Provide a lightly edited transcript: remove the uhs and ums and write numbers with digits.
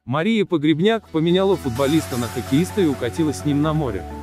Мария Погребняк поменяла футболиста на хоккеиста и укатила с ним на море.